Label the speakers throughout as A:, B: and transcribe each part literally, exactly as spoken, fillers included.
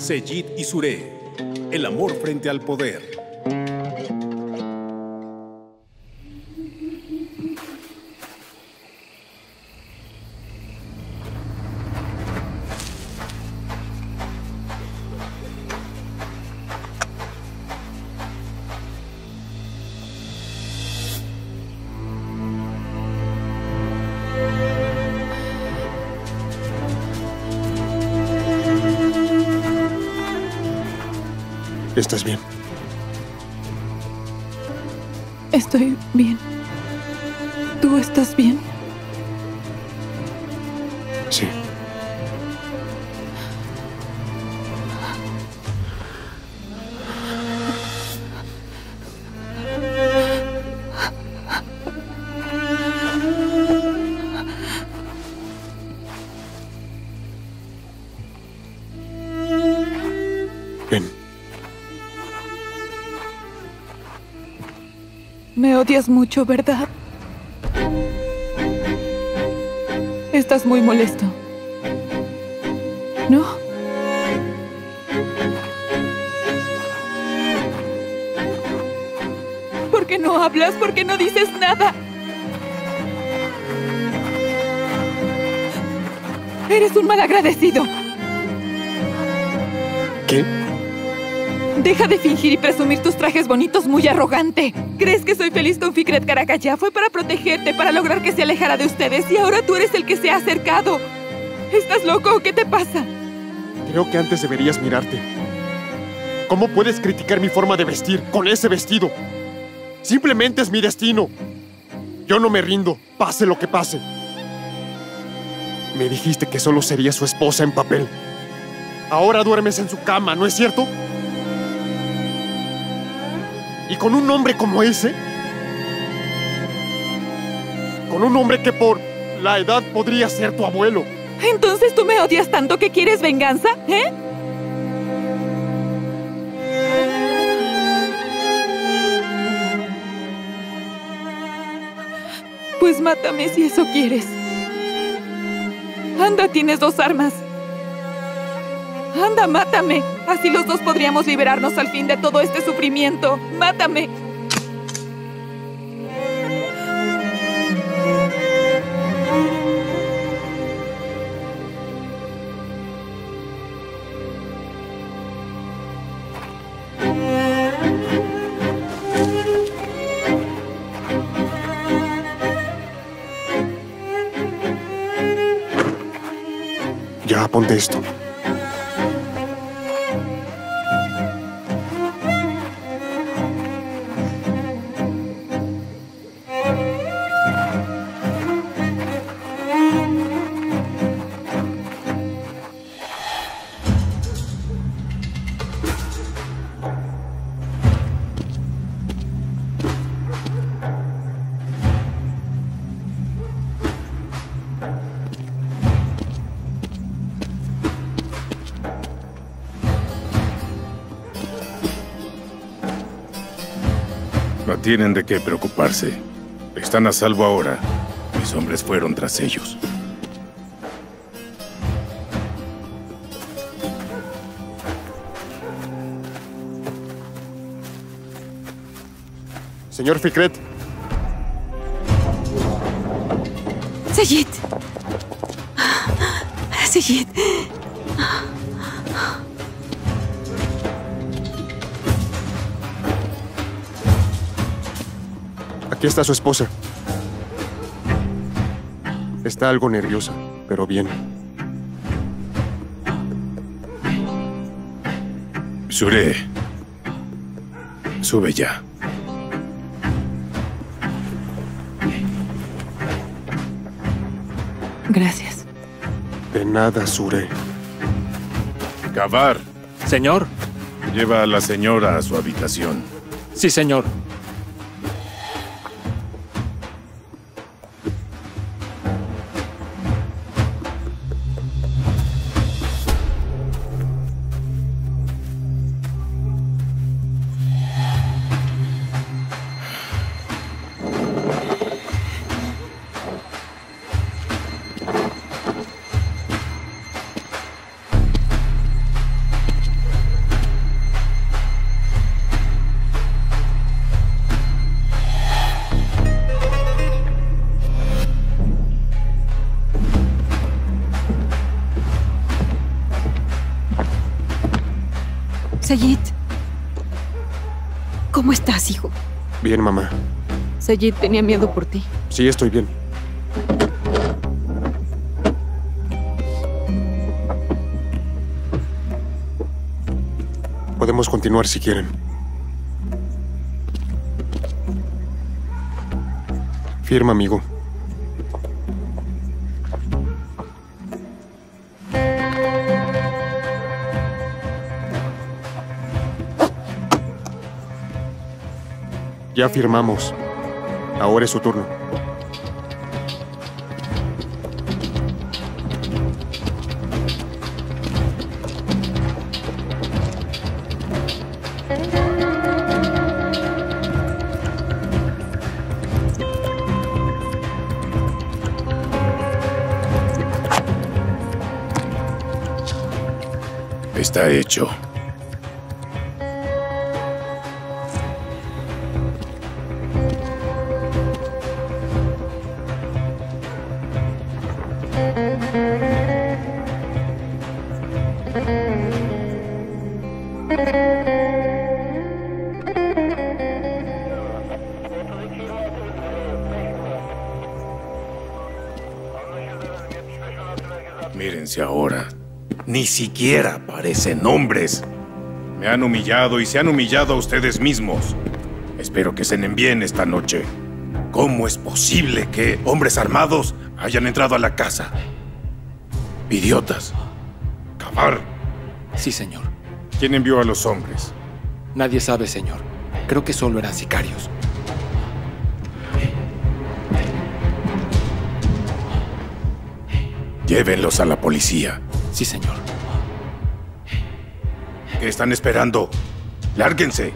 A: Seyid y Zuree, el amor frente al poder.
B: ¿Estás bien?
C: Estoy bien. ¿Tú estás bien?
B: Sí. Ven.
C: Me odias mucho, ¿verdad? Estás muy molesto. ¿No? ¿Por qué no hablas? ¿Por qué no dices nada? Eres un malagradecido.
B: ¿Qué?
C: Deja de fingir y presumir tus trajes bonitos, muy arrogante. ¿Crees que soy feliz con Fikret Karakaya? Fue para protegerte, para lograr que se alejara de ustedes, y ahora tú eres el que se ha acercado. ¿Estás loco o qué te pasa?
B: Creo que antes deberías mirarte. ¿Cómo puedes criticar mi forma de vestir con ese vestido? Simplemente es mi destino. Yo no me rindo, pase lo que pase. Me dijiste que solo sería su esposa en papel. Ahora duermes en su cama, ¿no es cierto? ¿Y con un hombre como ese? Con un hombre que por la edad podría ser tu abuelo.
C: ¿Entonces tú me odias tanto que quieres venganza, eh? Pues mátame si eso quieres. Anda, tienes dos armas. Anda, mátame. Así los dos podríamos liberarnos al fin de todo este sufrimiento. ¡Mátame!
B: Ya, ponte esto.
D: No tienen de qué preocuparse. Están a salvo ahora. Mis hombres fueron tras ellos.
B: Señor Fikret.
E: Seyid. Seyid.
B: Aquí está su esposa. Está algo nerviosa, pero bien.
D: Zuree. Sube ya.
C: Gracias.
B: De nada, Zuree.
D: Kavar.
F: Señor.
D: Lleva a la señora a su habitación.
F: Sí, señor.
E: Sayid. ¿Cómo estás, hijo?
B: Bien, mamá.
E: Sayid tenía miedo por ti.
B: Sí, estoy bien. Podemos continuar si quieren. Firma, amigo. Ya firmamos. Ahora es su turno.
D: Está hecho. Mírense ahora. Ni siquiera parecen hombres. Me han humillado y se han humillado a ustedes mismos. Espero que cenen bien esta noche. ¿Cómo es posible que hombres armados hayan entrado a la casa? Idiotas. Cavar.
F: Sí, señor.
D: ¿Quién envió a los hombres?
F: Nadie sabe, señor. Creo que solo eran sicarios.
D: Llévenlos a la policía.
F: Sí, señor.
D: ¿Qué están esperando? ¡Lárguense!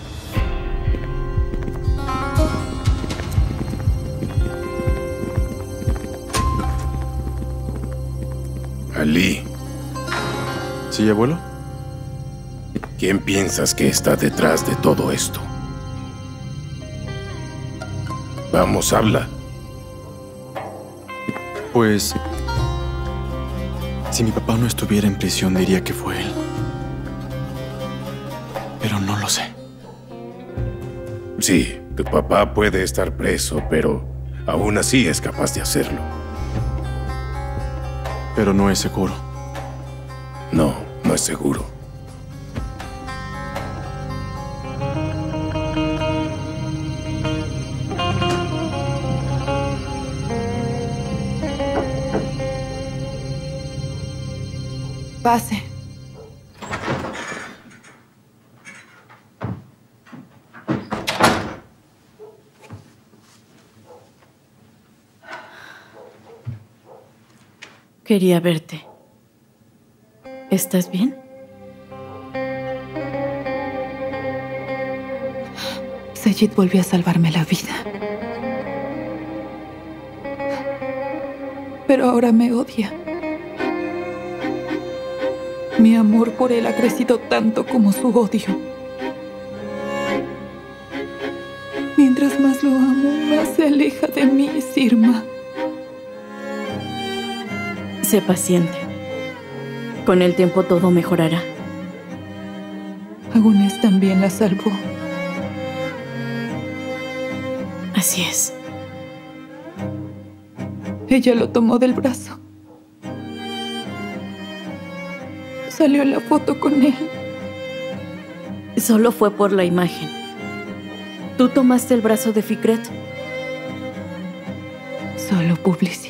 D: Ali.
G: ¿Sí, abuelo?
D: ¿Quién piensas que está detrás de todo esto? Vamos, habla.
G: Pues... si mi papá no estuviera en prisión, diría que fue él. Pero no lo sé.
D: Sí, tu papá puede estar preso, pero aún así es capaz de hacerlo.
G: Pero no es seguro.
D: No, no es seguro.
C: Pase.
E: Quería verte. ¿Estás bien?
C: Sayid volvió a salvarme la vida. Pero ahora me odia. Mi amor por él ha crecido tanto como su odio. Mientras más lo amo, más se aleja de mí, Sirma.
E: Sé paciente. Con el tiempo todo mejorará.
C: Agunes también la salvó.
E: Así es.
C: Ella lo tomó del brazo. Salió la foto con él.
E: Solo fue por la imagen. ¿Tú tomaste el brazo de Fikret?
C: Solo publicidad.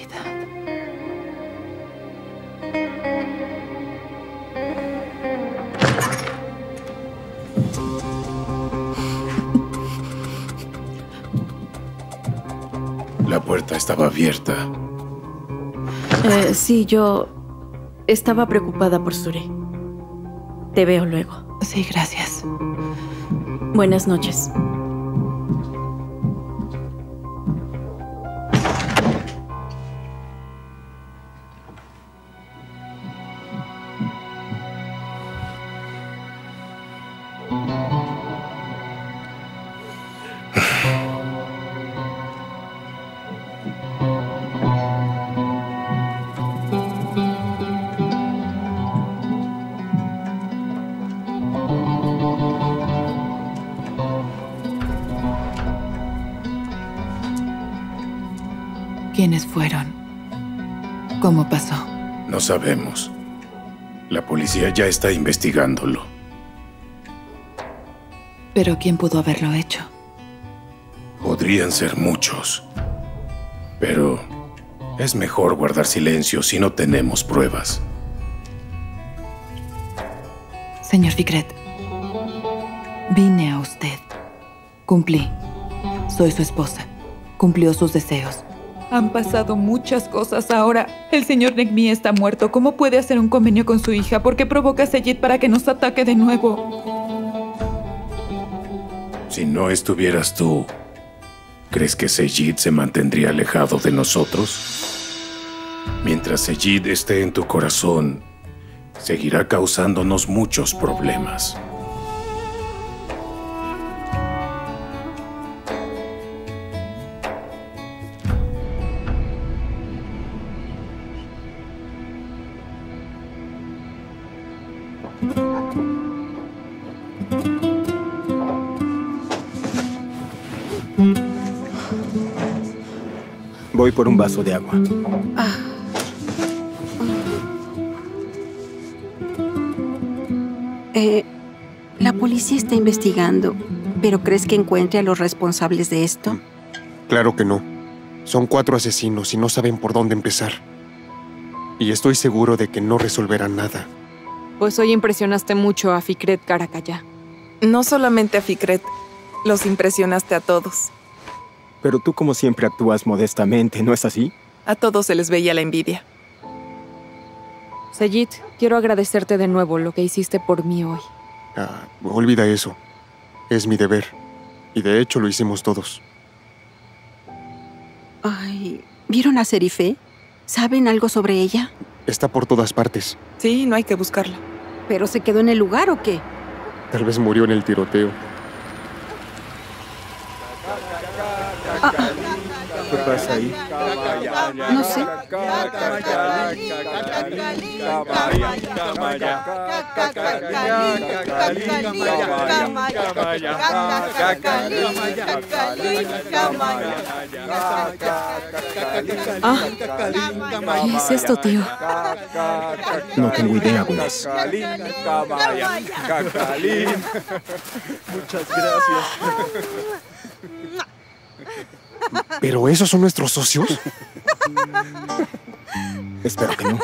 D: La puerta estaba abierta.
E: Eh, sí, yo estaba preocupada por Sure. Te veo luego.
C: Sí, gracias.
E: Buenas noches.
C: ¿Quiénes fueron? ¿Cómo pasó?
D: No sabemos. La policía ya está investigándolo.
C: ¿Pero quién pudo haberlo hecho?
D: Podrían ser muchos. Pero es mejor guardar silencio si no tenemos pruebas.
C: Señor Fikret, vine a usted. Cumplí. Soy su esposa. Cumplió sus deseos. Han pasado muchas cosas ahora. El señor Negmi está muerto. ¿Cómo puede hacer un convenio con su hija? ¿Por qué provoca a Seyid para que nos ataque de nuevo?
D: Si no estuvieras tú, ¿crees que Seyid se mantendría alejado de nosotros? Mientras Seyid esté en tu corazón, seguirá causándonos muchos problemas.
H: Voy por un vaso de agua.
I: Ah. Eh, la policía está investigando, pero ¿crees que encuentre a los responsables de esto?
B: Claro que no. Son cuatro asesinos y no saben por dónde empezar. Y estoy seguro de que no resolverán nada.
J: Pues hoy impresionaste mucho a Fikret Karakaya.
K: No solamente a Fikret, los impresionaste a todos.
H: Pero tú como siempre actúas modestamente, ¿no es así?
K: A todos se les veía la envidia.
J: Seyid, quiero agradecerte de nuevo lo que hiciste por mí hoy.
B: Ah, olvida eso. Es mi deber. Y de hecho lo hicimos todos.
I: Ay, ¿vieron a Serife? ¿Saben algo sobre ella?
B: Está por todas partes.
K: Sí, no hay que buscarla.
I: ¿Pero se quedó en el lugar o qué?
B: Tal vez murió en el tiroteo.
I: Ah,
H: ¿Qué pasa ahí?
I: no sé.
J: Ah, ¿qué es esto, tío?
H: No tengo idea, Gunes.
G: Muchas gracias.
B: ¿Pero esos son nuestros socios?
H: Espero que no.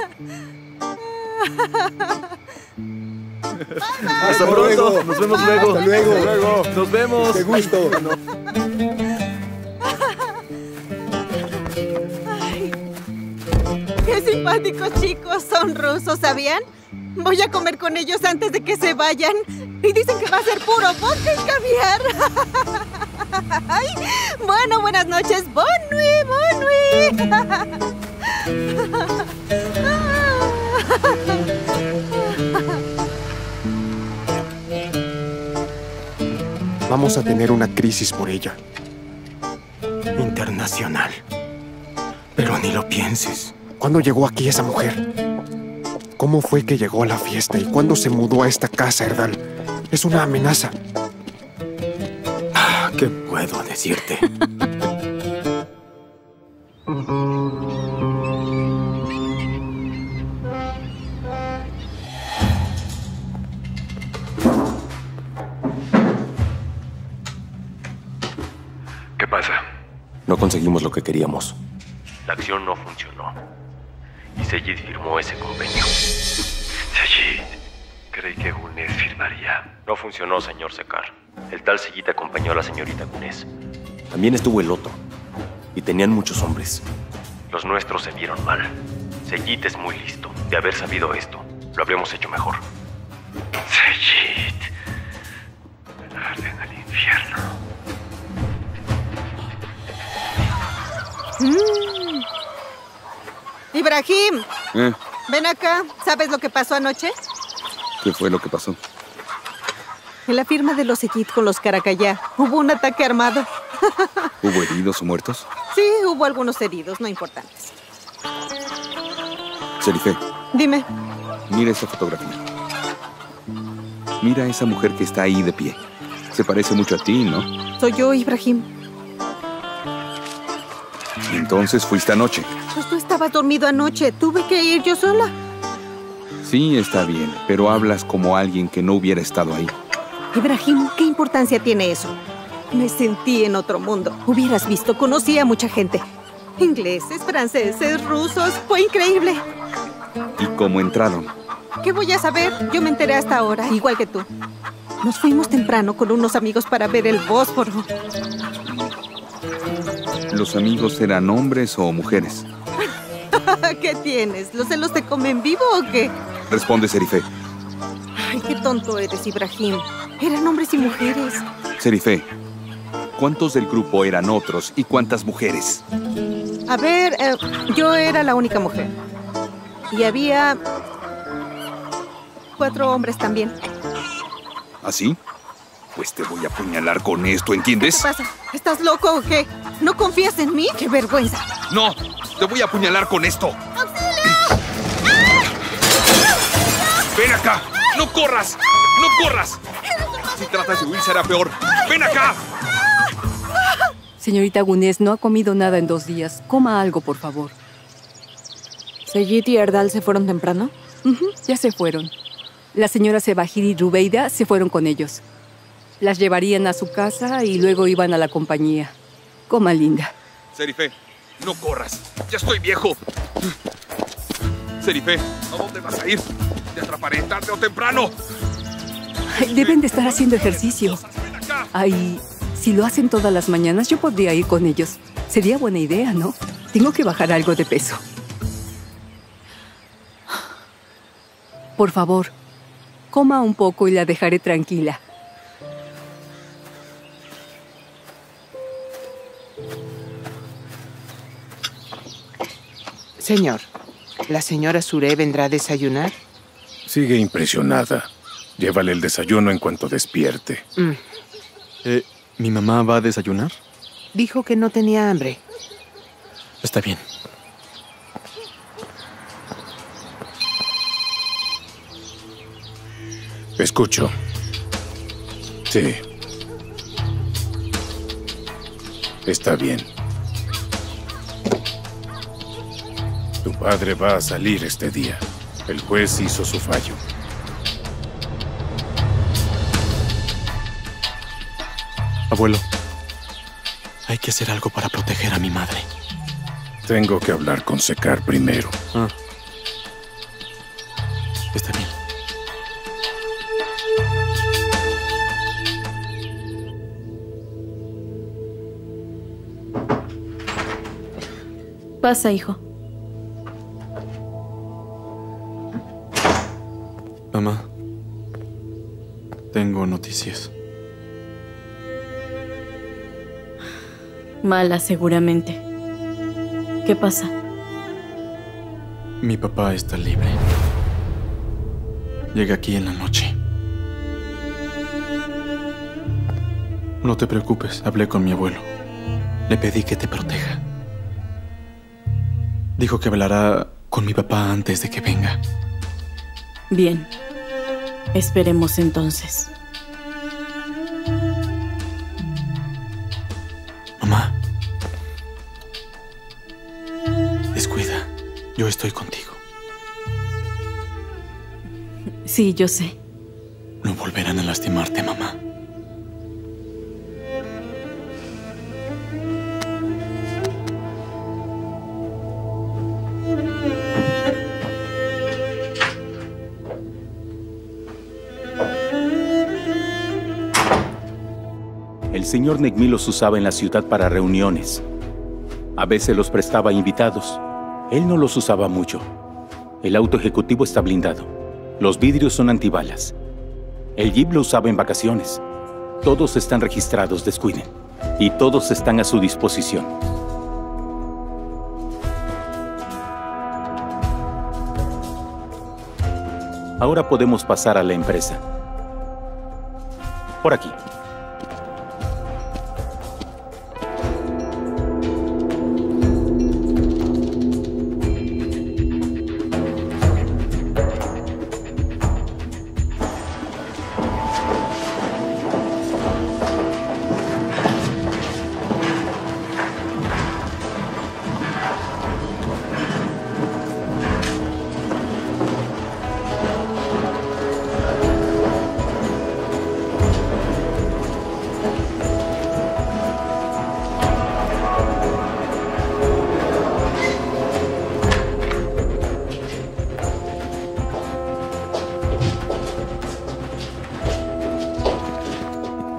G: Hasta pronto. Nos vemos luego.
H: Hasta luego.
G: Nos vemos.
H: Qué gusto.
L: Ay, qué simpáticos chicos, son rusos, ¿sabían? Voy a comer con ellos antes de que se vayan. Y dicen que va a ser puro vodka y caviar. Ay, bueno, buenas noches. Bon nuit, bon nuit.
B: Vamos a tener una crisis por ella.
H: Internacional. Pero ni lo pienses.
B: ¿Cuándo llegó aquí esa mujer? ¿Cómo fue que llegó a la fiesta y cuándo se mudó a esta casa, Erdal? Es una amenaza.
H: Ah, ¿qué puedo decirte?
M: ¿Qué pasa?
N: No conseguimos lo que queríamos.
M: La acción no funcionó. Y Seyid firmó ese convenio. Seyid, creí que Gunes firmaría.
N: No funcionó, señor Sekar. El tal Seyid acompañó a la señorita Gunes. También estuvo el otro. Y tenían muchos hombres.
M: Los nuestros se vieron mal. Seyid es muy listo. De haber sabido esto, lo habríamos hecho mejor. Seyid. Arden al infierno.
L: Mm. Ibrahim,
G: ¿Eh?
L: ven acá. ¿Sabes lo que pasó anoche?
G: ¿Qué fue lo que pasó?
L: En la firma de los Seyid con los Karakaya hubo un ataque armado.
G: ¿Hubo heridos o muertos?
L: Sí, hubo algunos heridos, no importantes.
G: Serife,
L: Dime.
G: mira esa fotografía. Mira a esa mujer que está ahí de pie. Se parece mucho a ti, ¿no?
L: Soy yo, Ibrahim.
G: ¿Y entonces fuiste anoche?
L: Pues tú estabas dormido anoche. Tuve que ir yo sola.
G: Sí, está bien, pero hablas como alguien que no hubiera estado ahí.
L: Ibrahim, ¿qué importancia tiene eso? Me sentí en otro mundo. Hubieras visto, conocí a mucha gente. Ingleses, franceses, rusos. Fue increíble.
G: ¿Y cómo entraron?
L: ¿Qué voy a saber? Yo me enteré hasta ahora, igual que tú. Nos fuimos temprano con unos amigos para ver el Bósforo.
G: ¿Los amigos eran hombres o mujeres?
L: ¿Qué tienes? ¿Los celos te comen vivo o qué?
G: Responde, Serife.
L: Ay, qué tonto eres, Ibrahim. Eran hombres y mujeres.
G: Serife, ¿cuántos del grupo eran otros y cuántas mujeres?
L: A ver, eh, yo era la única mujer. Y había cuatro hombres también.
G: ¿Así? Pues te voy a apuñalar con esto, ¿entiendes?
L: ¿Qué pasa? ¿Estás loco o qué? ¿No confías en mí? ¡Qué vergüenza!
G: ¡No! ¡Te voy a apuñalar con esto!
L: ¡Auxilio!
G: ¡Ven acá! ¡No corras! ¡No corras! Si tratas de huir será peor. ¡Ven acá!
O: Señorita Gunes, no ha comido nada en dos días. Coma algo, por favor.
J: ¿Seyit y Erdal se fueron temprano?
O: Uh-huh, ya se fueron. La señora Sebahir y Rubeida se fueron con ellos. Las llevarían a su casa y luego iban a la compañía. Coma, linda.
G: Serife, no corras. Ya estoy viejo. Serife, ¿a dónde vas a ir? Te atraparé tarde o temprano.
O: Deben de estar haciendo ejercicio. Ay, si lo hacen todas las mañanas, yo podría ir con ellos. Sería buena idea, ¿no? Tengo que bajar algo de peso. Por favor, coma un poco y la dejaré tranquila.
P: Señor, ¿la señora Sure vendrá a desayunar?
D: Sigue impresionada. Llévale el desayuno en cuanto despierte.
P: Mm.
F: Eh, ¿Mi mamá va a desayunar?
P: Dijo que no tenía hambre.
F: Está bien.
D: Escucho. Sí. Está bien. Tu padre va a salir este día. El juez hizo su fallo.
F: Abuelo, hay que hacer algo para proteger a mi madre.
D: Tengo que hablar con Sekar primero.
F: Ah. Está bien.
E: Pasa, hijo.
F: Mamá, tengo noticias.
E: Mala, seguramente. ¿Qué pasa?
F: Mi papá está libre. Llega aquí en la noche. No te preocupes, hablé con mi abuelo. Le pedí que te proteja. Dijo que hablará con mi papá antes de que venga.
E: Bien. Esperemos entonces.
F: Mamá. Descuida. Yo estoy contigo.
E: Sí, yo sé.
F: No volverán a lastimarte, mamá.
Q: El señor Negmi los usaba en la ciudad para reuniones. A veces los prestaba a invitados. Él no los usaba mucho. El auto ejecutivo está blindado. Los vidrios son antibalas. El jeep lo usaba en vacaciones. Todos están registrados, descuiden. Y todos están a su disposición. Ahora podemos pasar a la empresa. Por aquí.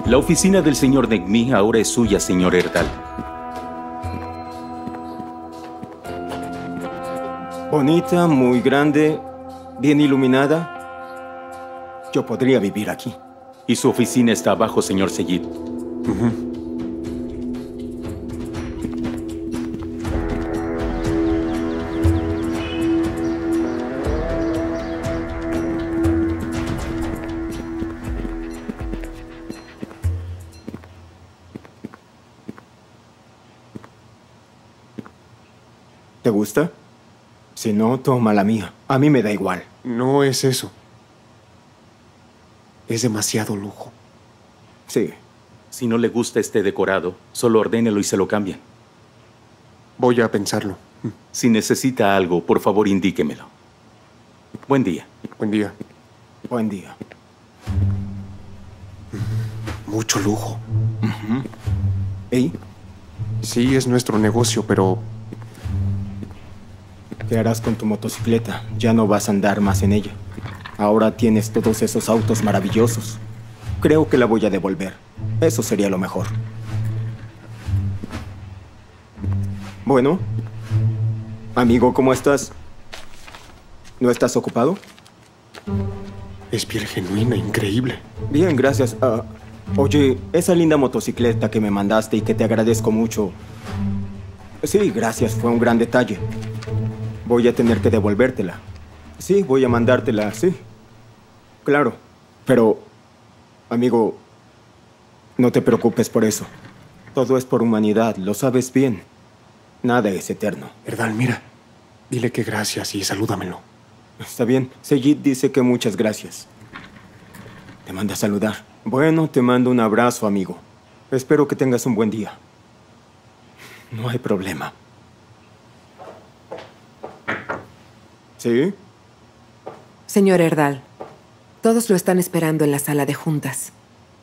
Q: La oficina del señor Negmi ahora es suya, señor Erdal.
H: Bonita, muy grande, bien iluminada. Yo podría vivir aquí.
Q: Y su oficina está abajo, señor Seyid.
B: Uh-huh.
H: ¿Te gusta? Si no, toma la mía. A mí me da igual.
B: No es eso. Es demasiado lujo.
H: Sí.
Q: Si no le gusta este decorado, solo ordénelo y se lo cambian.
B: Voy a pensarlo.
Q: Si necesita algo, por favor, indíquemelo. Buen día.
B: Buen día.
H: Buen día.
B: Mucho lujo.
H: Uh-huh. ¿Y?
B: Sí, es nuestro negocio, pero...
H: ¿Qué harás con tu motocicleta? Ya no vas a andar más en ella. Ahora tienes todos esos autos maravillosos. Creo que la voy a devolver. Eso sería lo mejor. Bueno. Amigo, ¿cómo estás? ¿No estás ocupado?
B: Es piel genuina, increíble.
H: Bien, gracias. Uh, oye, esa linda motocicleta que me mandaste y que te agradezco mucho. Sí, gracias, fue un gran detalle. Voy a tener que devolvértela. Sí, voy a mandártela, sí. Claro, pero, amigo, no te preocupes por eso. Todo es por humanidad, lo sabes bien. Nada es eterno.
B: Erdal, mira. Dile que gracias y salúdamelo.
H: Está bien. Seyid dice que muchas gracias. Te manda a saludar. Bueno, te mando un abrazo, amigo. Espero que tengas un buen día. No hay problema. ¿Sí?
R: Señor Erdal, todos lo están esperando en la sala de juntas.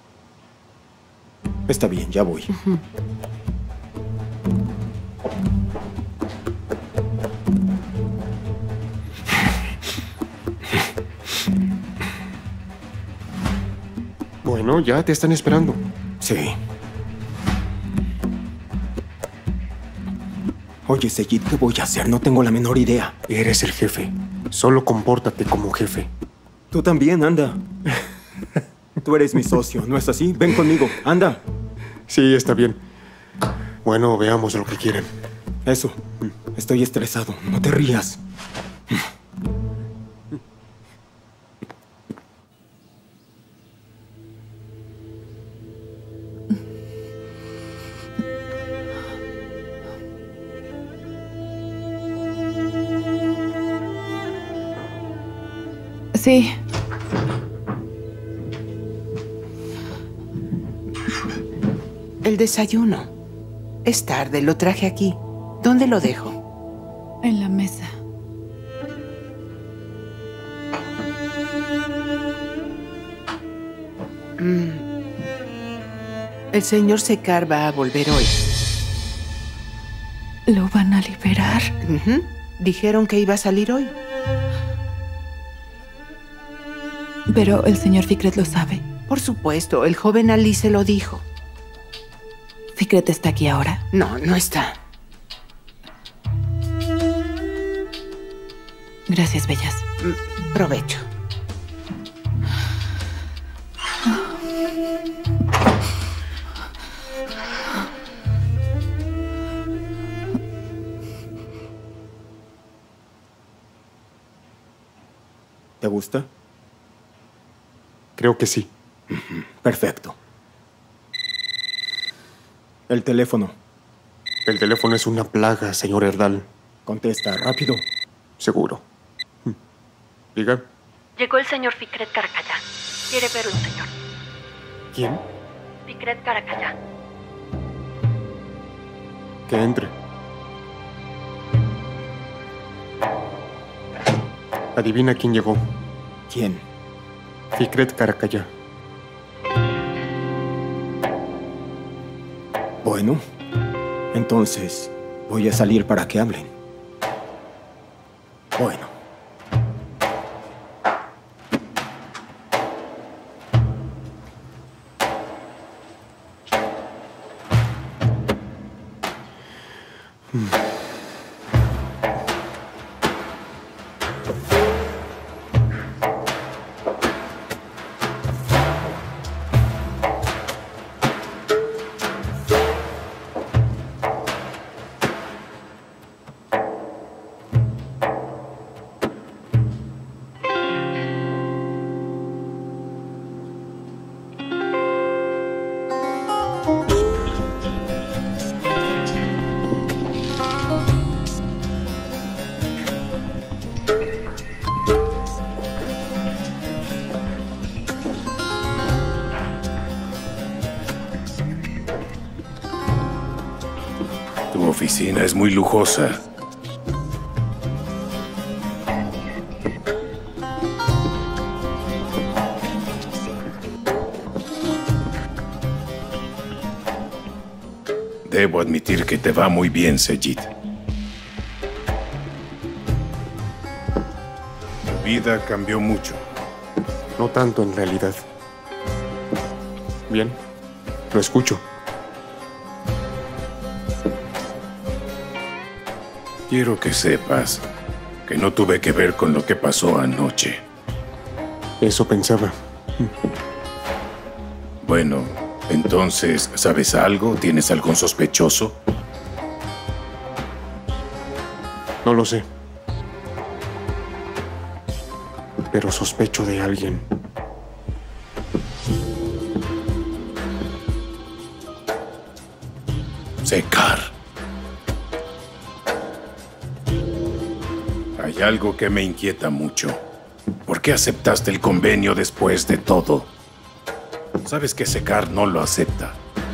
H: Está bien, ya voy.
R: Uh-huh.
B: Bueno, ya te están esperando.
H: Sí. Oye, Seyid, ¿qué voy a hacer? No tengo la menor idea.
B: Eres el jefe. Solo compórtate como jefe.
H: Tú también, anda. Tú eres mi socio, ¿no es así? Ven conmigo, anda.
B: Sí, está bien. Bueno, veamos lo que quieren.
H: Eso. Estoy estresado. No te rías.
C: Sí.
P: El desayuno. Es tarde, lo traje aquí. ¿Dónde lo dejo?
C: En la mesa.
P: Mm. El señor Sekar va a volver hoy.
C: ¿Lo van a liberar?
P: Uh-huh. Dijeron que iba a salir hoy.
C: Pero el señor Fikret lo sabe.
P: Por supuesto, el joven Ali se lo dijo.
C: ¿Fikret está aquí ahora?
P: No, no está.
C: Gracias, bellas.
P: Provecho.
H: ¿Te gusta?
B: Creo que sí.
H: Perfecto. El teléfono.
B: El teléfono es una plaga, señor Erdal.
H: Contesta, rápido.
B: Seguro. Diga.
S: Llegó el señor Fikret Karakaya. Quiere ver un señor.
B: ¿Quién?
S: Fikret Karakaya.
B: Que entre. Adivina quién llegó.
H: ¿Quién?
B: Fikret Karakaya.
H: Bueno, entonces voy a salir para que hablen. Bueno.
D: Tu oficina es muy lujosa. Debo admitir que te va muy bien, Sejit. Tu vida cambió mucho.
B: No tanto en realidad. Bien, lo escucho.
D: Quiero que sepas que no tuve que ver con lo que pasó anoche.
B: Eso pensaba.
D: Bueno, entonces, ¿sabes algo? ¿Tienes algún sospechoso?
B: No lo sé. Pero sospecho de alguien.
D: Sekar. Hay algo que me inquieta mucho. ¿Por qué aceptaste el convenio después de todo? Sabes que Sekar no lo acepta.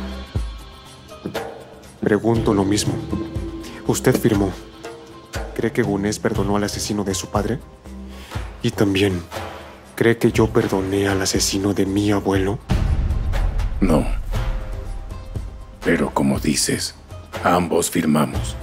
B: Pregunto lo mismo. Usted firmó. ¿Cree que Gunes perdonó al asesino de su padre? Y también, ¿cree que yo perdoné al asesino de mi abuelo?
D: No. Pero como dices, ambos firmamos.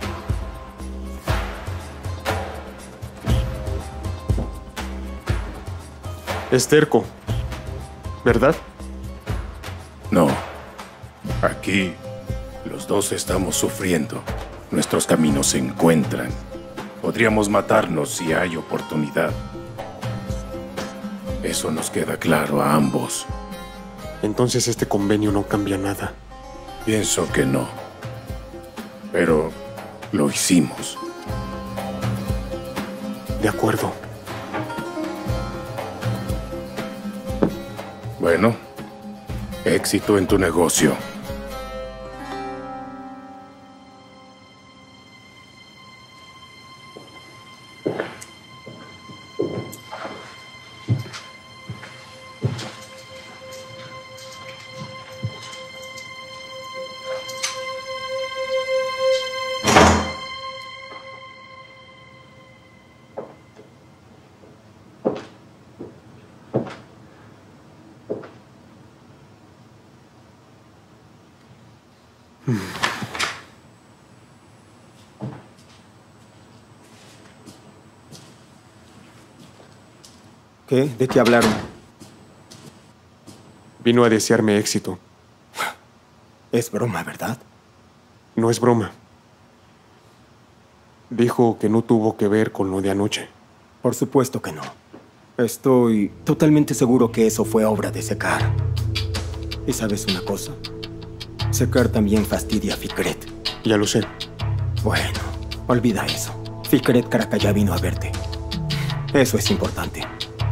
B: Es terco, ¿verdad?
D: No. Aquí, los dos estamos sufriendo. Nuestros caminos se encuentran. Podríamos matarnos si hay oportunidad. Eso nos queda claro a ambos.
B: Entonces este convenio no cambia nada.
D: Pienso que no. Pero lo hicimos.
B: De acuerdo.
D: Bueno, éxito en tu negocio.
H: ¿Qué? ¿De qué hablaron?
B: Vino a desearme éxito.
H: Es broma, ¿verdad?
B: No es broma. Dijo que no tuvo que ver con lo de anoche.
H: Por supuesto que no. Estoy totalmente seguro que eso fue obra de Sekar. ¿Y sabes una cosa? Sekar también fastidia a Fikret.
B: Ya lo sé.
H: Bueno, olvida eso. Fikret Caracalla vino a verte. Eso es importante.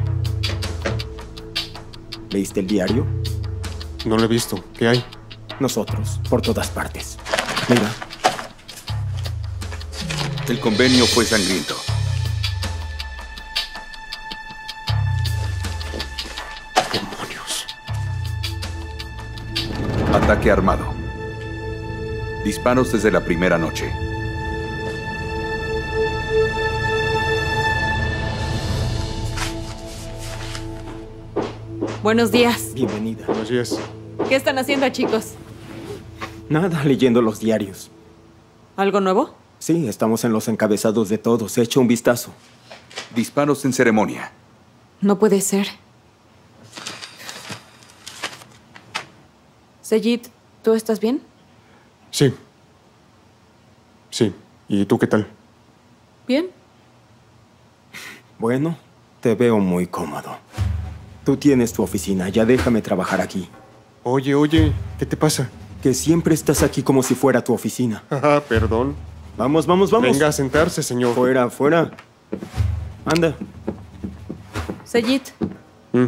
H: ¿Leíste el diario?
B: No lo he visto. ¿Qué hay?
H: Nosotros, por todas partes. Mira.
G: El convenio fue sangriento.
B: ¡Demonios!
G: Ataque armado. Disparos desde la primera noche.
J: Buenos días.
H: Bienvenida.
B: Buenos días.
J: ¿Qué están haciendo, chicos?
H: Nada, leyendo los diarios.
J: ¿Algo nuevo?
H: Sí, estamos en los encabezados de todos. Echa un vistazo.
G: Disparos en ceremonia.
J: No puede ser. Sejit, ¿tú estás bien?
B: Sí. Sí. ¿Y tú qué tal?
J: Bien.
H: Bueno, te veo muy cómodo. Tú tienes tu oficina, ya déjame trabajar aquí.
B: Oye, oye, ¿qué te pasa?
H: Que siempre estás aquí como si fuera tu oficina.
B: Ah, perdón.
H: Vamos, vamos, vamos.
B: Venga a sentarse, señor.
H: Fuera, fuera. Anda.
J: Seyit.
B: Mm.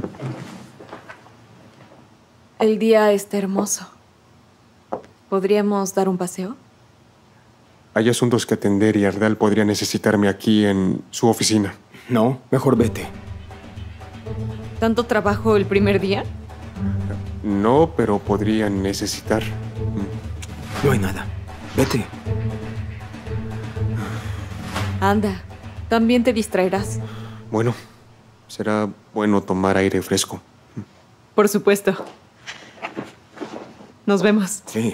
J: El día está hermoso. ¿Podríamos dar un paseo?
B: Hay asuntos que atender y Erdal podría necesitarme aquí en su oficina.
H: No, mejor vete.
J: ¿Tanto trabajo el primer día?
B: No, pero podrían necesitar.
H: No hay nada. Vete.
J: Anda, también te distraerás.
B: Bueno, será bueno tomar aire fresco.
J: Por supuesto. Nos vemos.
H: Sí.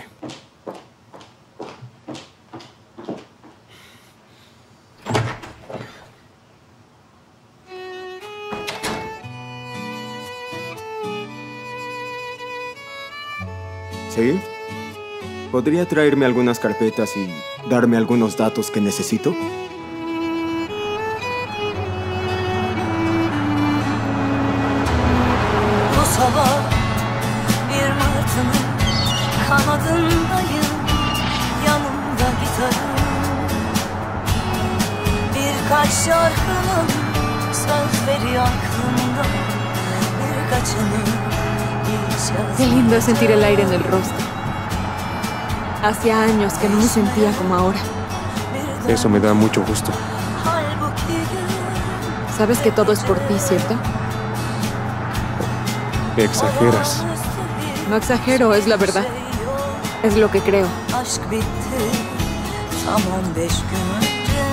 H: ¿Sí? ¿Podría traerme algunas carpetas y darme algunos datos que necesito?
T: Bu sabah bir martının kanadındayım, yanımda gitarım. Birkaç şarkının sözleri aklımda, birkaçını
J: Qué lindo sentir el aire en el rostro. Hacía años que no me sentía como ahora.
B: Eso me da mucho gusto.
J: Sabes que todo es por ti, ¿cierto?
B: Exageras.
J: No exagero, es la verdad. Es lo que creo.
T: Aşk bitti tam on beş gün önce.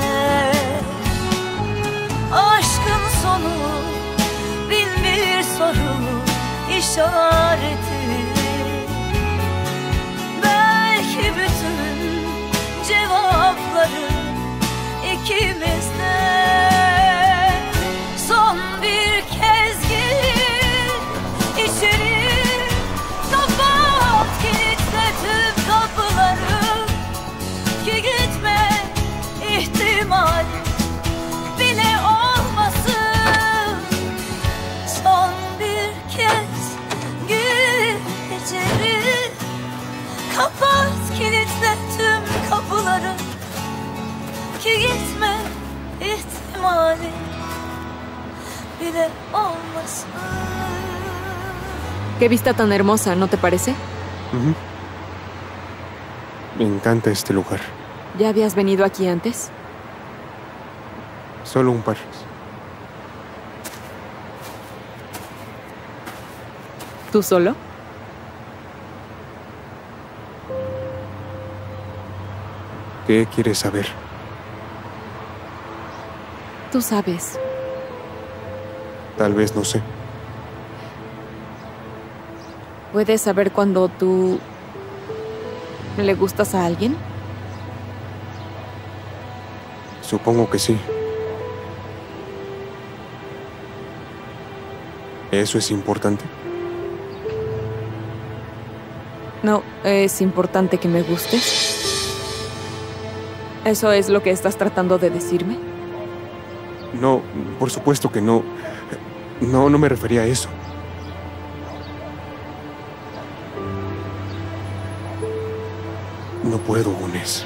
T: Aşkın sonu bin bir soru işareti. Belki bütün cevapları ikimizde. Son bir kez gir içeri, kapat kilitle tüm kapıları, ki gitme ihtimal bile olmasın. Son bir kez gir içeri, kapat kilitle tüm kapıları, ki gitme ihtimali bile olmasın.
J: Qué vista tan hermosa, ¿no te parece?
B: Uh-huh. Me encanta este lugar.
J: ¿Ya habías venido aquí antes?
B: Solo un par.
J: ¿Tú solo?
B: ¿Qué quieres saber?
J: Tú sabes.
B: Tal vez no sé.
J: ¿Puedes saber cuando tú le gustas a alguien?
B: Supongo que sí. ¿Eso es importante?
J: No, es importante que me gustes. ¿Eso es lo que estás tratando de decirme?
B: No, por supuesto que no. No, no me refería a eso. No puedo, Gunes.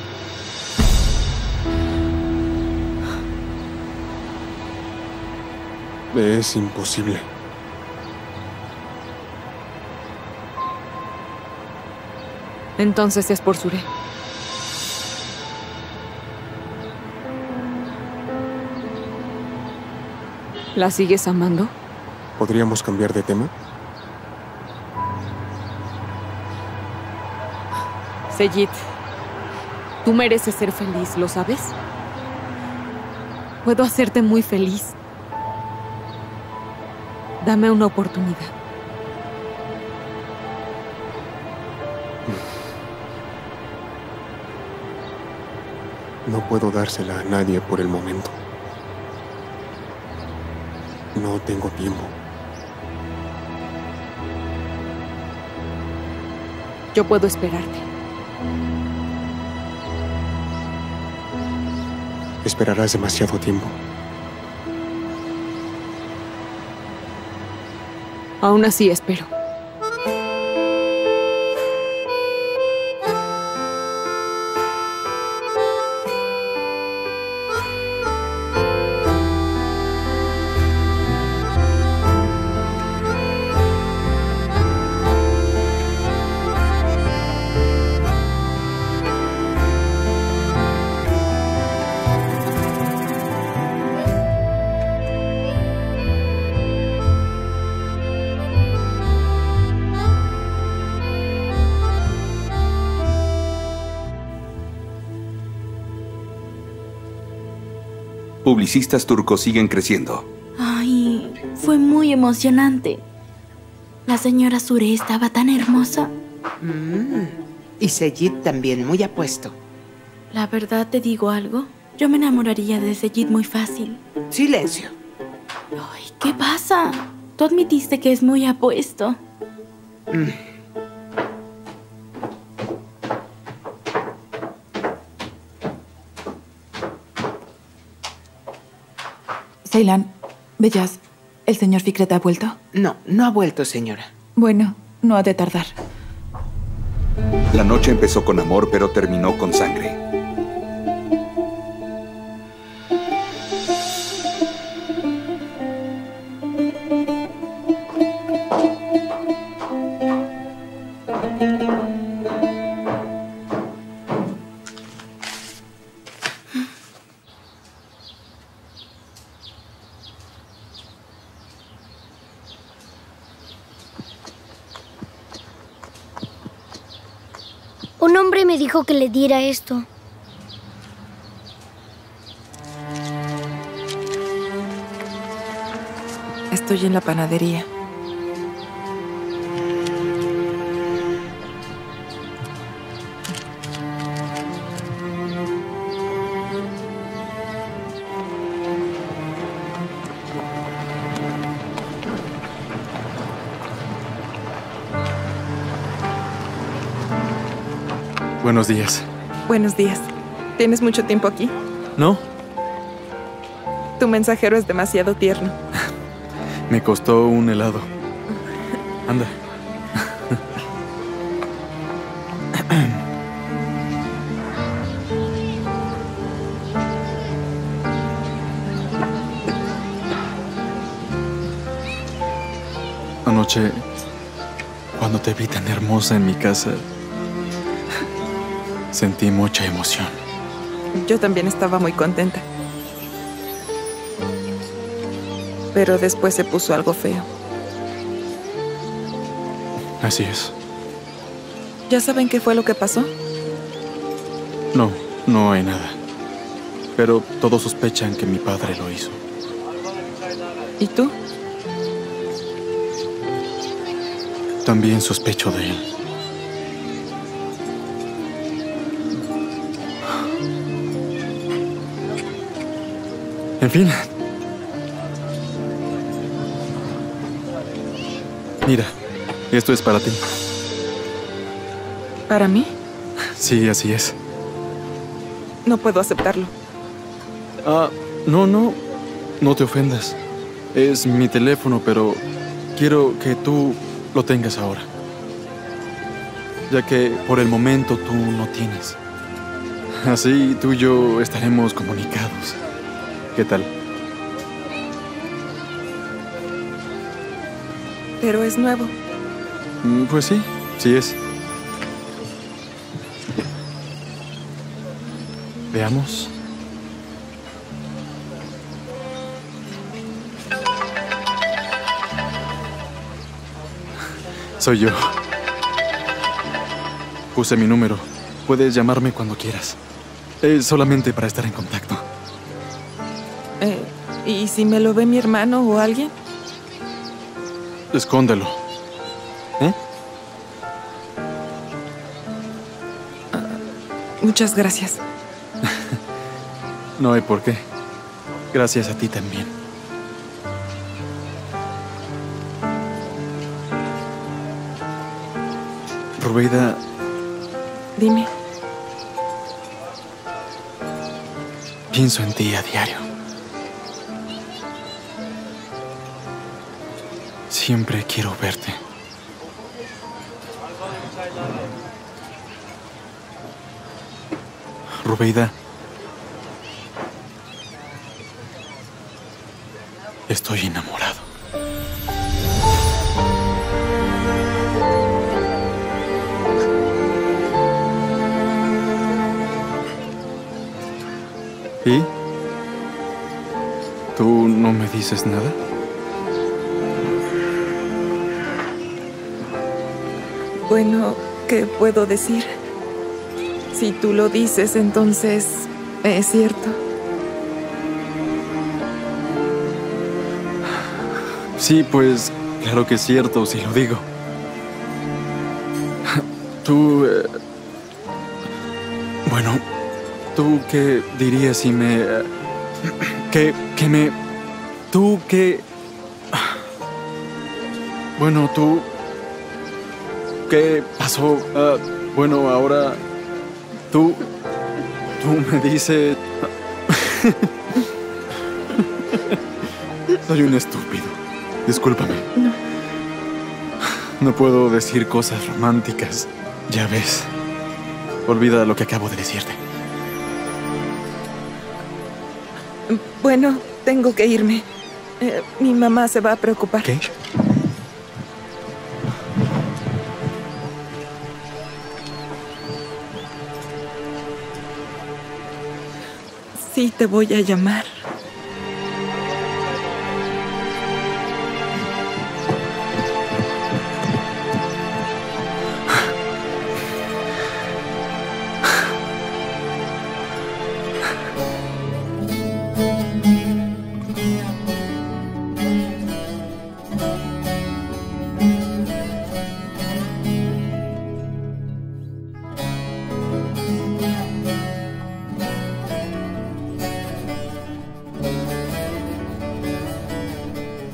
B: Es imposible.
J: Entonces es por Sure. ¿La sigues amando?
B: ¿Podríamos cambiar de tema?
J: Seyit, tú mereces ser feliz, ¿lo sabes? Puedo hacerte muy feliz. Dame una oportunidad.
B: No puedo dársela a nadie por el momento. No tengo tiempo.
J: Yo puedo esperarte.
B: esperarás demasiado tiempo.
J: Aún así espero.
U: Publicistas turcos siguen creciendo.
V: Ay, fue muy emocionante. La señora Sure estaba tan hermosa.
P: Mm, y Seyid también muy apuesto.
V: La verdad, te digo algo. Yo me enamoraría de Seyid muy fácil.
P: Silencio.
V: Ay, ¿qué pasa? Tú admitiste que es muy apuesto.
P: Mm.
C: Ceylan, Beyaz, ¿el señor Fikret ha vuelto?
P: No, no ha vuelto, señora.
C: Bueno, no ha de tardar.
U: La noche empezó con amor, pero terminó con sangre.
W: Un hombre me dijo que le diera esto.
K: Estoy en la panadería.
F: Buenos días.
K: Buenos días. ¿Tienes mucho tiempo aquí?
F: ¿No?
K: Tu mensajero es demasiado tierno.
F: Me costó un helado. Anda. Anoche, cuando te vi tan hermosa en mi casa, sentí mucha emoción.
K: Yo también estaba muy contenta. Pero después se puso algo feo.
F: Así es.
K: ¿Ya saben qué fue lo que pasó?
F: No, no hay nada. Pero todos sospechan que mi padre lo hizo.
K: ¿Y tú?
F: También sospecho de él. En fin. Mira, esto es para ti.
K: ¿Para mí?
F: Sí, así es.
K: No puedo aceptarlo.
F: Ah, no, no. No te ofendas. Es mi teléfono, pero quiero que tú lo tengas ahora. Ya que por el momento tú no tienes. Así tú y yo estaremos comunicados. ¿Qué tal?
K: Pero es nuevo.
F: Pues sí, sí es. Veamos. Soy yo. Puse mi número. Puedes llamarme cuando quieras. Es solamente para estar en contacto.
K: Eh, ¿Y si me lo ve mi hermano o alguien?
F: Escóndelo. ¿Eh?
K: Uh, muchas gracias.
F: No hay por qué. Gracias a ti también. Rubeida.
K: Dime.
F: Pienso en ti a diario. Siempre quiero verte. Rubeida, estoy enamorado. ¿Y? ¿Tú no me dices nada?
K: Bueno, ¿qué puedo decir? Si tú lo dices, entonces es cierto.
F: Sí, pues claro que es cierto, si lo digo. Tú... Eh, bueno, ¿tú qué dirías si me... Eh, que, que me... Tú qué... Bueno, tú... ¿Qué pasó? Uh, bueno, ahora... Tú... Tú me dices... Soy un estúpido. Discúlpame.
K: No.
F: No puedo decir cosas románticas. Ya ves. Olvida lo que acabo de decirte.
K: Bueno, tengo que irme. Eh, mi mamá se va a preocupar.
F: ¿Qué?
K: Sí, te voy a llamar.